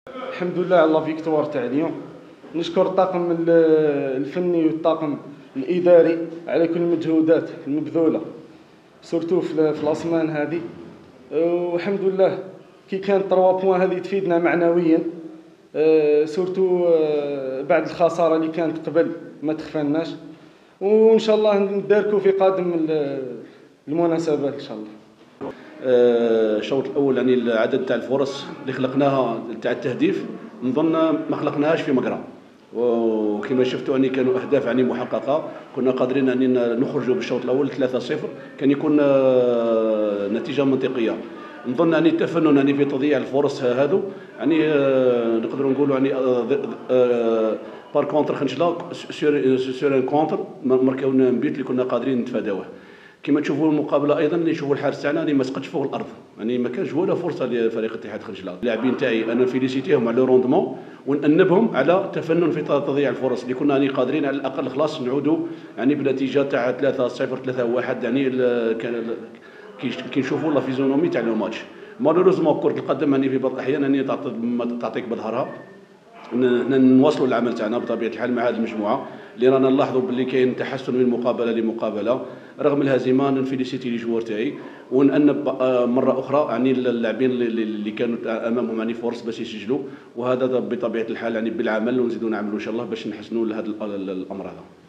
الحمد لله على لا فيكتوار تاع اليوم. نشكر الطاقم الفني والطاقم الاداري على كل المجهودات المبذوله سورتو في الاسمان هذه. والحمد لله كي كانت 3 بوان هذه تفيدنا معنويا، سورتو بعد الخساره اللي كانت قبل ما تخفالناش، وان شاء الله نداركوا في قادم المناسبات ان شاء الله. الشوط الاول يعني العدد تاع الفرص اللي خلقناها تاع التهديف نظن ما خلقناهاش في مقرا، وكما شفتوا اني كانوا اهداف يعني محققه. كنا قادرين ان نخرجوا بالشوط الاول 3-0، كان يكون نتيجه منطقيه. نظن يعني التفنن يعني في تضييع الفرص هذو يعني نقدروا نقولوا يعني بار كونتر خنجله سور ان كونتر ماركاو بيت اللي كنا قادرين نتفاداوه. كما تشوفوا المقابله ايضا اللي نشوفوا الحارس تاعنا اللي ما سقطش فوق الارض، يعني ما كانش ولا فرصه لفريق اتحاد خنجله. اللاعبين تاعي انا فيليسيتيهم على روندمون ونأنبهم على تفنن في تضييع الفرص اللي كنا يعني قادرين على الاقل خلاص نعودوا يعني بنتيجه تاع 3-0 3-1 يعني كي نشوفوا لا فيزيونومي تاع لو ماتش. مالوروزمون كره القدم يعني في بعض الاحيان يعني تعطيك بظهرها. نواصلوا العمل تاعنا بطبيعه الحال مع هذه المجموعه اللي رانا نلاحظوا باللي كاين تحسن من مقابله لمقابله رغم الهزيمه. نفيليسيتي لي جوار تاعي ونأنب مره اخرى يعني اللاعبين اللي كانوا امامهم يعني فرص باش يسجلوا، وهذا بطبيعه الحال يعني بالعمل ونزيدوا نعملوا ان شاء الله باش نحسنوا هذا الامر هذا.